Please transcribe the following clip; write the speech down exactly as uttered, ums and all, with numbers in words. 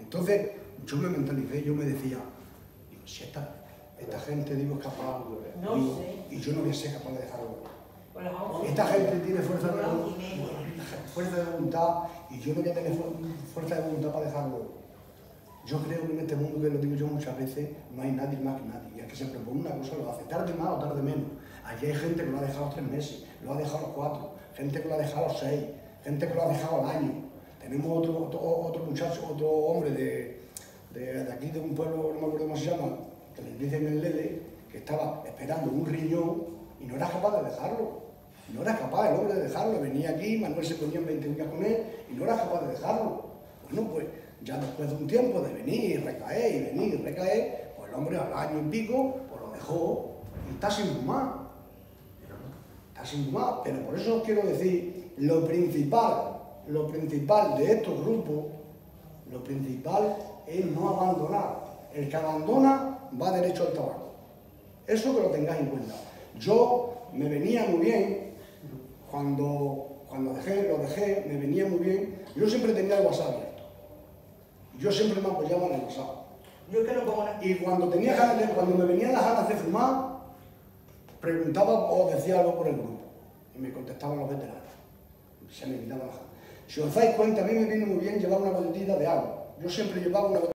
Entonces, yo me mentalicé, yo me decía, digo, si esta, esta gente, digo, es capaz, no digo, sé. y yo no voy a ser capaz de dejarlo. Bueno, Esta gente tiene fuerza de, media. fuerza de voluntad y yo no voy a tener fuerza de voluntad para dejarlo. Yo creo que en este mundo, que lo digo yo muchas veces, no hay nadie más que nadie. Y el que se propone una cosa lo hace, tarde más o tarde menos. Aquí hay gente que lo ha dejado tres meses, lo ha dejado los cuatro, gente que lo ha dejado los seis, gente que lo ha dejado al año. Tenemos otro, otro, otro muchacho, otro hombre de, de, de aquí, de un pueblo, no me acuerdo cómo se llama, que les dicen el Lele, que estaba esperando un riñón y no era capaz de dejarlo. No era capaz el hombre de dejarlo. Venía aquí, Manuel se ponía en veinte días con él y no era capaz de dejarlo. Bueno, pues ya después de un tiempo de venir y recaer y venir y recaer, pues el hombre al año y pico, pues lo dejó y está sin fumar. Está sin fumar, pero por eso os quiero decir, lo principal, lo principal de estos grupos, lo principal es no abandonar. El que abandona va derecho al tabaco. Eso que lo tengáis en cuenta. Yo me venía muy bien, cuando, cuando dejé, lo dejé, me venía muy bien, yo siempre tenía el WhatsApp abierto. Yo siempre me apoyaba en el WhatsApp. Yo es que no pongo nada. Y cuando, tenía ganas de, cuando me venían las ganas de fumar, preguntaba o decía algo por el grupo. Y me contestaban los veteranos. Se me quitaban las ganas. Si os dais cuenta, a mí me viene muy bien llevar una botellita de agua. Yo siempre llevaba una